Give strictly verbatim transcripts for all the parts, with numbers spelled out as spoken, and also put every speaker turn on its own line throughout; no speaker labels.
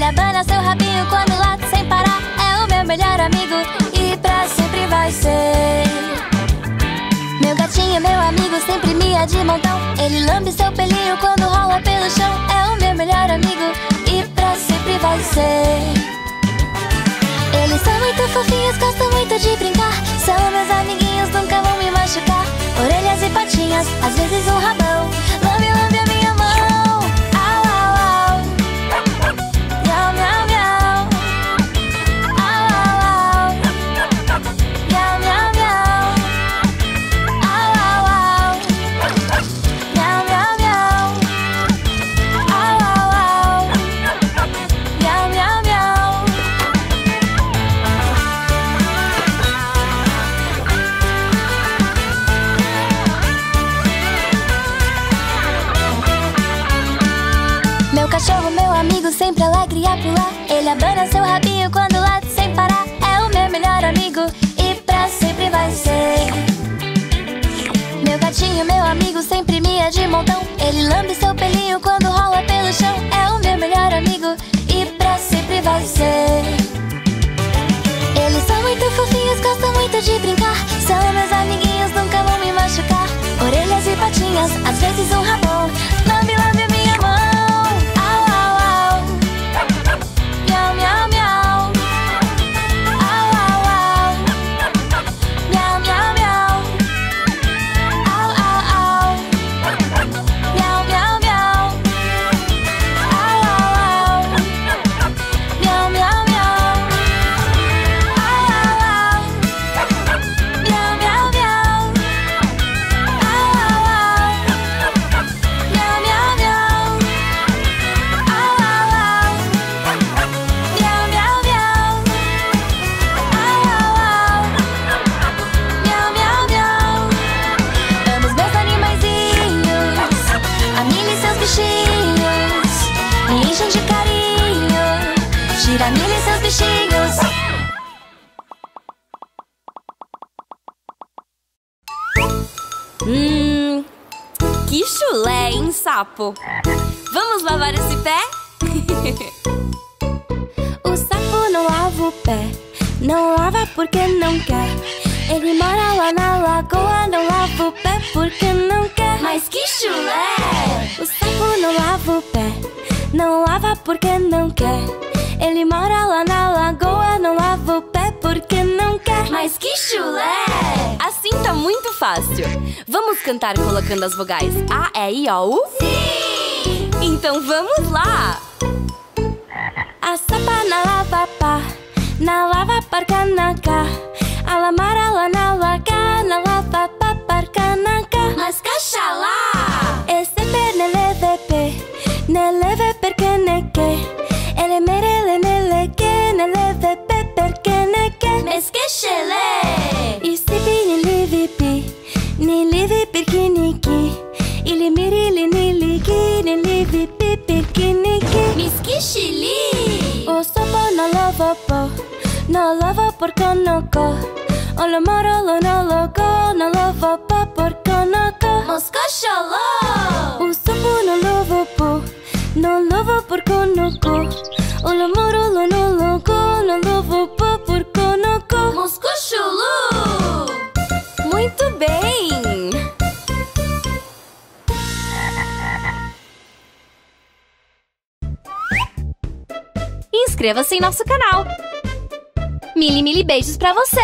abana seu rabinho quando late sem parar. É o meu melhor amigo e pra sempre vai ser. Meu gatinho, meu amigo, sempre mia de montão. Ele lambe seu pelinho quando rola pelo chão. É o meu melhor amigo e pra sempre vai ser. Eles são muito fofinhos, gostam muito de brincar. São meus amiguinhos, nunca vão me machucar. Orelhas e patinhas, às vezes um rabão. Lambe, lambe a minha mão. Au, au, au. Miau, miau, miau. Au, au, au. Miau, miau, miau. Au, au, au. Miau, miau, miau. Au, au, au. Miau, miau, miau. Meu cachorro, meu amigo, sempre alegre a pular. Ele abana seu rabinho quando late sem parar. É o meu melhor amigo e pra sempre vai ser. Meu gatinho, meu amigo, sempre mia de montão. Ele lambe seu pelinho quando rola pelo chão. É o meu melhor amigo e pra sempre vai ser. Eles são muito fofinhos, gostam muito de brincar. São meus amiguinhos, nunca vão me machucar. Orelhas e patinhas, às vezes um rabão. Lambe, lambe a minha mão. Miau, miau, miau. Au, au, au. Miau, miau, miau. Au, au, au. Miau, miau, miau. Au, au, au. Miau, miau, miau. Au, au, au. Miau, miau, miau. Au, au, au. Miau, miau, miau. Au, au, au. Miau, miau, miau. Au, au, au. Miau, miau, miau. Amo os meus animaizinhos, a Milly e seus bichinhos. Me enchem de carinho, gira a Milly e seus bichinhos.
Hum, que chulé, hein, sapo? Vamos lavar esse pé?
O sapo não lava o pé, não lava porque não quer. Ele mora lá na lagoa, não lava o pé porque não quer.
Mas que chulé!
O sapo não lava o pé, não lava porque não quer. Ele mora lá na lagoa, não lava o pé porque não quer.
Mas que chulé! Assim tá muito fácil. Vamos cantar colocando as vogais A, E, I, O, U?
Sim!
Então vamos lá!
A sapa na lava pá, na lava parca na cá. A lamara lá na laga, na lava pá parca na cá.
Mas caxalá!
Esse pé nele vepe, nele ve perché ne che. Ele merele nele che, nele vepe perché ne che.
Mas que chelé!
E se pi nili vipi, nili vi perché ne che. Ili mirili nili che, nili vipi perché ne che.
Mas que chili!
O sapo na lava po, na lava porca no co. O lo moro lo no lo co, na lava pa porca no co.
Mas caxalá!
O sapo na lava po, na lava porca no co. O lo moro lo no lo co, na lava pa porca no co.
Mas caxalá! Muito bem! Inscreva-se em nosso canal. Milly, Milly, beijos pra você!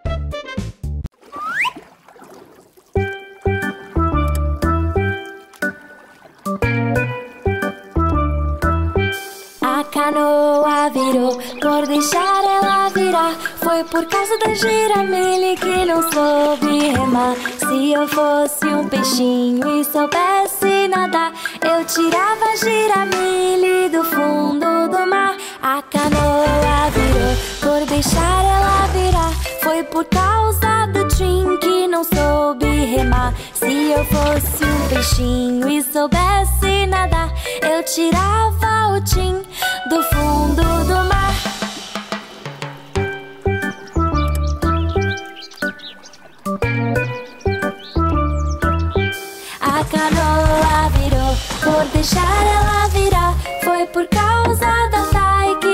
A canoa virou, por deixar ela virar. Foi por causa da Giramilly que não soube remar. Se eu fosse um peixinho e soubesse nadar, eu tirava a Giramilly do fundo do mar. A canoa virou, por deixar ela virar. Foi por causa do Tim que não soube remar. Se eu fosse um peixinho e soubesse nadar, eu tirava o Tim do fundo do mar. A canoa virou, por deixar ela virar. Foi por causa da Tai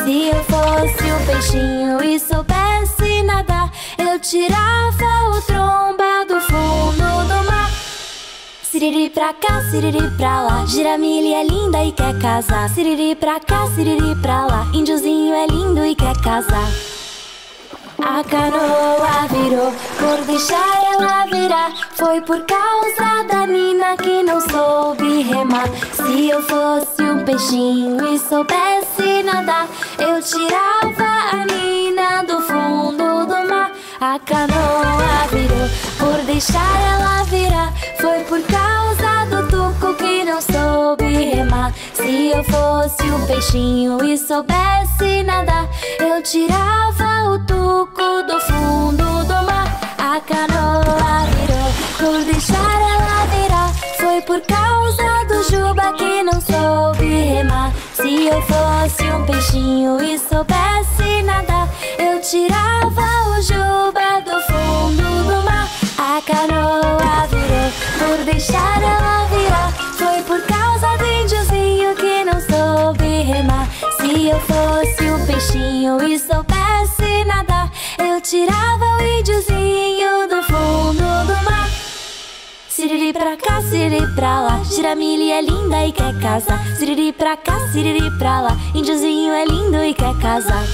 Se eu fosse um peixinho e soubesse nadar, eu tirava o tromba do fundo do mar. Siriri pra cá, siriri pra lá, Giramilha é linda e quer casar. Siriri pra cá, siriri pra lá, Índiozinho é lindo e quer casar. A canoa virou, por deixar ela virar. Foi por causa da Nina que não soube remar. Se eu fosse um peixinho e soubesse nadar, eu tirava a Nina do fundo do mar. A canoa virou, por deixar ela virar. Foi por causa do tuco que não soube remar. Se eu fosse um peixinho e soubesse nadar, eu tirava o tuco do fundo do mar. A canoa virou, por deixar ela virar. Foi por causa do juba que não soube remar. Se eu fosse um peixinho e soubesse nadar, eu tirava o juba do fundo do mar. A canoa virou, por deixar ela virar. Foi por causa do índiozinho que não soube remar. Se eu fosse um peixinho e soubesse nadar, eu tirava o índiozinho do fundo do mar. Siriri pra cá, siriri pra lá, Giramilha é linda e quer casar. Siriri pra cá, siriri pra lá, Índiozinho é lindo e quer casar.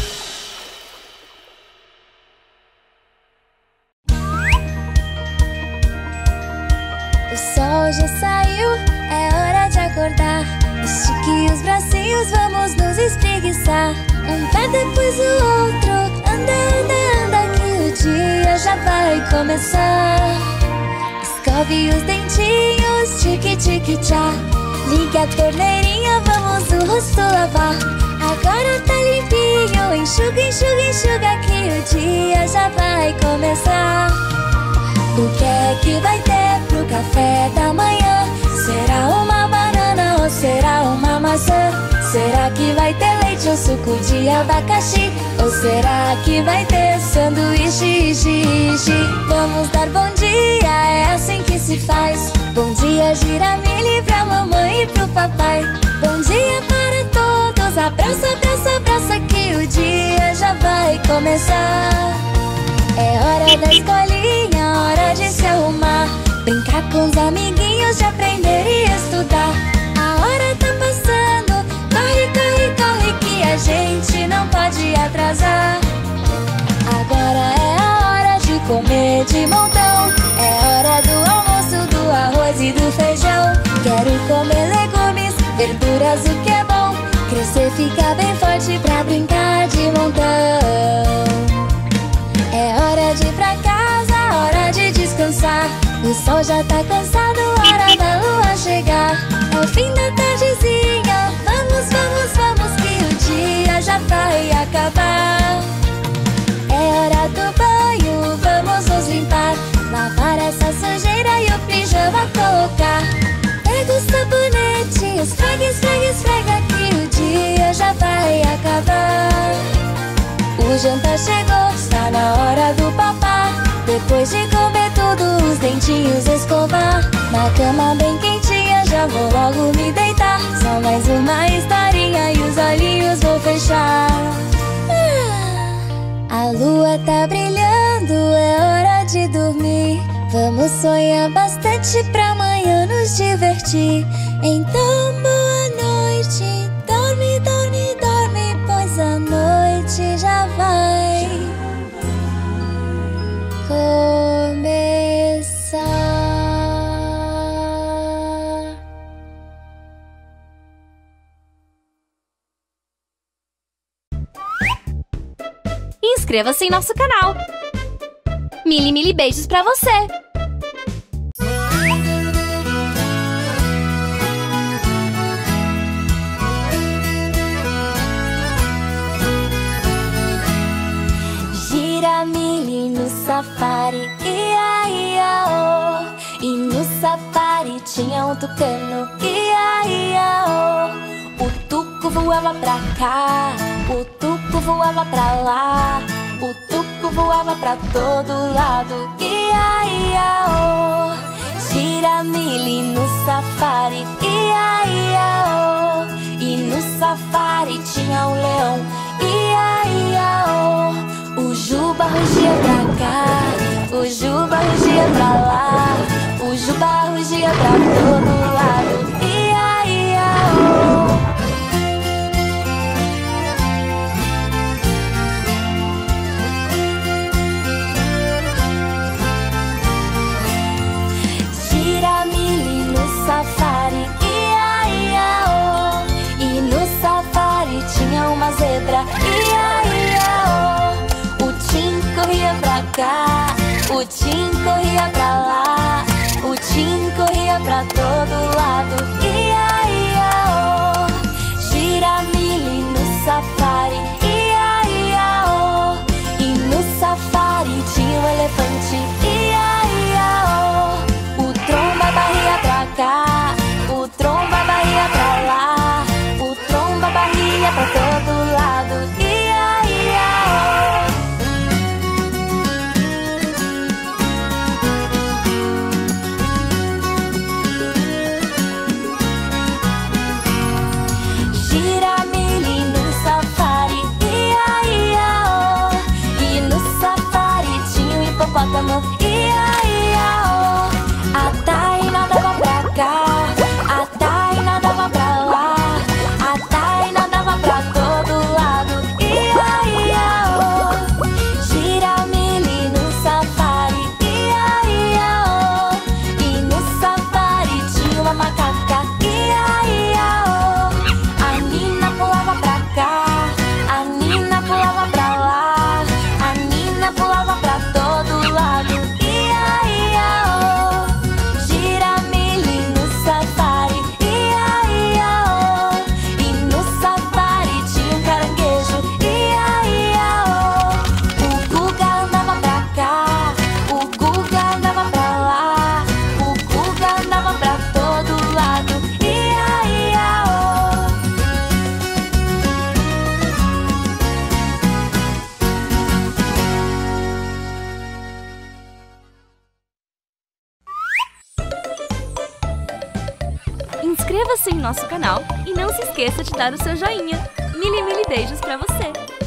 O sol já saiu, é hora de acordar. Estique os bracinhos, vamos nos espreguiçar. Um pé depois o outro, anda, anda, anda, que o dia já vai começar. Escove os dentinhos, tique, tique, tchá. Liga a torneirinha, vamos o rosto lavar. Agora tá limpinho, enxuga, enxuga, enxuga, que o dia já vai começar. O que é que vai ter pro café da manhã? Será uma banana ou será uma maçã? Será que vai ter leite ou suco de abacaxi? Ou será que vai ter sanduíche, ishi, ishi? Vamos dar bom dia, é assim que se faz. Bom dia, Giramilha, pra mamãe e pro papai. Bom dia para todos, abraça, abraça, abraça, que o dia já vai começar. É hora da escolinha, hora de se arrumar. Brincar com os amiguinhos, de aprender e estudar. A hora tá passando, corre, corre, corre, que a gente não pode atrasar. Agora é a hora de comer de montão. É hora do almoço, do arroz e do feijão. Quero comer legumes, verduras, o que é bom. Crescer, ficar bem forte pra brincar de montão. É hora de ir pra casa, hora de descansar. O sol já tá cansado, hora da lua chegar. É o fim da tardezinha, vamos, vamos, vamos, que o dia já vai acabar. É hora do banho, vamos nos limpar. Lavar essa sujeira e o pijama colocar. Pega o sabonete, esfrega, esfrega, esfrega, que o dia já vai acabar. O jantar chegou, está na hora do papá. Depois de comer tudo, os dentinhos escovar. Na cama bem quentinha, já vou logo me deitar. Só mais uma historinha e os olhinhos vou fechar. A lua tá brilhando, é hora de dormir. Vamos sonhar bastante pra amanhã nos divertir. Então boa noite, dorme, dorme, dorme, pois a noite já vai começar.
Inscreva-se em nosso canal. Mili, mili beijos pra você.
Giramilha no safari, ia, ia, oh. E no safari tinha um tucano, ia, ia, oh. O tuco voava pra cá, o tuco voava pra lá, o tuco voava pra todo lado, ia, ia, oh. Giramilha no safari, ia, ia, oh. E no safari tinha um leão, cá, o Juba rugia pra lá, o Juba rugia pra todo lado. Ia, ia, oh. Gira Mili no safari, ia, ia, oh. E no safari tinha uma zebra, ia, ia, oh. O Tim corria pra cá, o Tim corria pra lá, o Tim corria pra todo lado, ia, ia, oh. Gira Mili no safari, ia, ia, oh. E no safari tinha um elefante, ia, ia, oh. O Tromba barria pra cá, o Tromba barria pra lá, o Tromba barria pra todo lado, ia, ia, oh. Gira Mili no safari, ia, ia, oh. E no safari tinha um hipopótamo, ia, ia, oh. A Tai nadava pra cá, a Tai nadava pra lá, a Tai nadava pra todo lado, ia, ia, oh. Gira Mili no safari, ia, ia, oh. E no safari tinha uma macaca, ia, ia, oh. A Nina pulava pra cá, a Nina pulava pra lá, a Nina pulava pra todo lado, ia, ia, oh. Gira Mili no safari, ia, ia, oh. E no safari tinha um caranguejo, ia, ia, oh. O Guga andava pra cá, o Guga andava pra lá, o Guga andava pra todo lado, ia, ia, oh.
Inscreva-se em nosso canal e não se esqueça de dar o seu joinha. Mili, mili beijos pra você!